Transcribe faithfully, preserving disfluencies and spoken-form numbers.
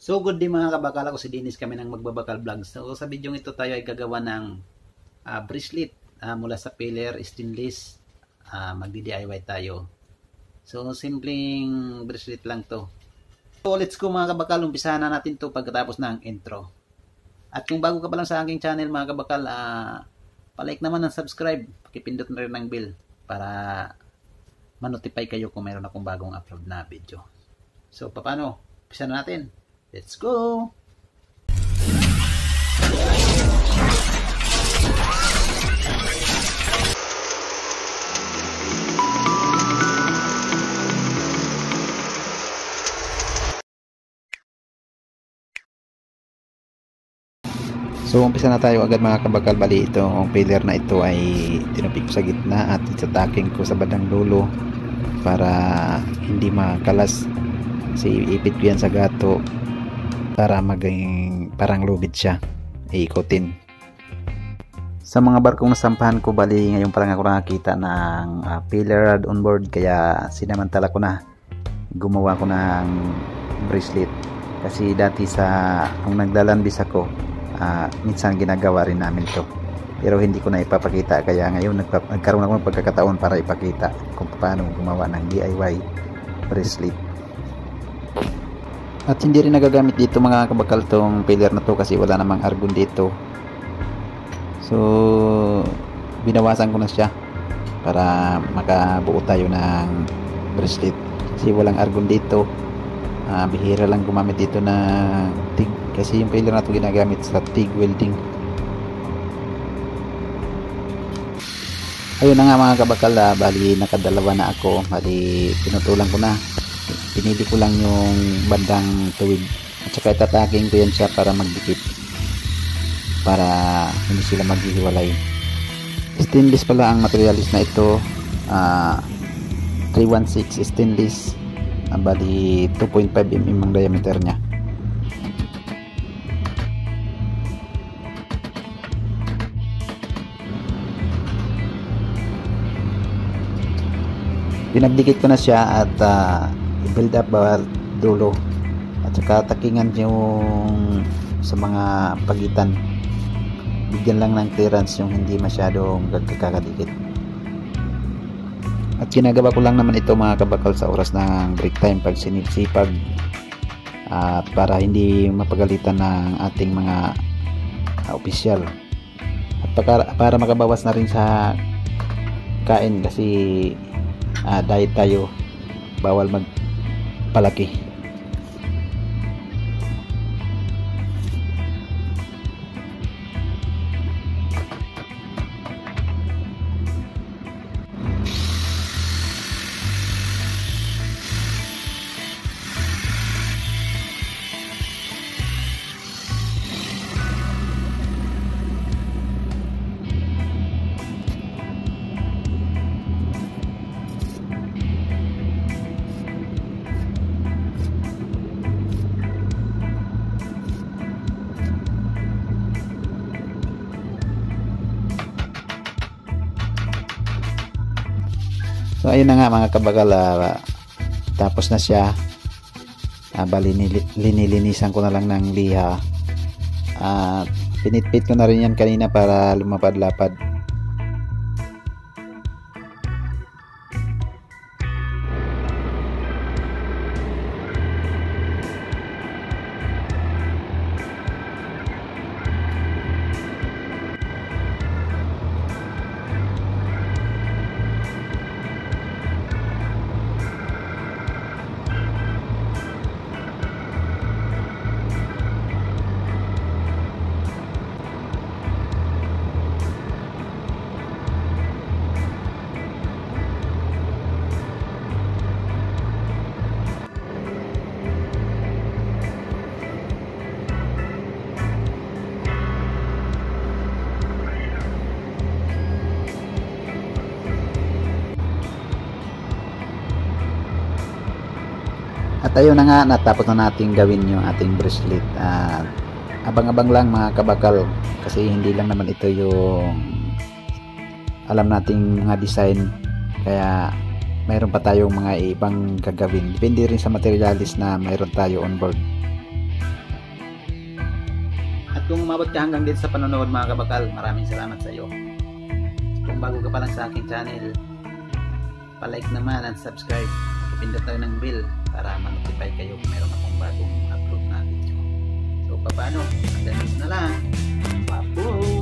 So good day mga kabakal, ako si Dennis, kami ng Magbabakal Vlogs. So sa video ito tayo ay gagawa ng uh, bracelet uh, mula sa pillar stainless. Uh, magdi-D I Y tayo. So simpleng bracelet lang to. So let's go mga kabakal, umpisahan na natin to pagkatapos ng intro. At kung bago ka pa lang sa aking channel mga kabakal, uh, palike naman ng subscribe, pakipindot na rin ng bell para ma-notify kayo kung mayroon akong bagong upload na video. So paano? Umpisa na natin. Let's go! So umpisa na tayo agad mga kabakal. Bali itong pillar na ito ay tinupik ko sa gitna at itataking ko sa bandang dulo para hindi makalas. Kasi ipit ko yan sa gato para maging parang lubid siya, iikotin. Sa mga barkong nasampahan ko, bali ngayon parang ako nakakita ng uh, pillar on board, kaya sinamantala ko na gumawa ko ng bracelet. Kasi dati sa kung naglalambis ako, uh, minsan ginagawa rin namin to, pero hindi ko na ipapakita, kaya ngayon nagkaroon ako ng pagkakataon para ipakita kung paano gumawa ng D I Y bracelet. At hindi rin nagagamit dito mga kabakal tong pillar na to kasi wala namang argon dito. So binawasan ko na siya para makabuo tayo ng bracelet kasi walang argon dito. uh, bihira lang gumamit dito na TIG kasi yung pillar na to ginagamit sa TIG welding. Ayun na nga mga kabakal, uh, bali nakadalawa na ako. Bali pinutulan ko na, pinili ko lang yung bandang tuwid at saka itataking ko yan siya para magdikit, para hindi sila maghihiwalay. Stainless pala ang materialis na ito, uh, three sixteen stainless, uh, bali two point five millimeters ang diameter nya. Pinagdikit ko na siya at uh, i-build up bawat dulo at saka takingan yung sa mga pagitan, bigyan lang ng clearance yung hindi masyadong gagkakadikit. At ginagawa ko lang naman ito mga kabakal sa oras ng break time pag sinisipag, at uh, para hindi mapagalitan ng ating mga uh, opisyal at para, para makabawas na rin sa kain kasi uh, diet tayo, bawal magpalaki. So ayun na nga mga kabakal, uh, tapos na siya. uh, bali linilinisan ko na lang ng liha, at uh, pinitpit ko na rin yan kanina para lumapad-lapad. At ayun na nga, natapos na natin gawin yung ating bracelet. At abang-abang lang mga kabakal kasi hindi lang naman ito yung alam nating mga design, kaya mayroon pa tayong mga ibang gagawin. Depende rin sa materialis na mayroon tayo on board. kung umabot ka hanggang dito sa panonood mga kabakal, maraming salamat sa iyo. Kung bago ka pa lang sa aking channel, palike naman at subscribe. Pindot tayo ng bell para ma-notify kayo kung meron akong bagong upload na video. So paano? Hanggang dito na lang. Papo!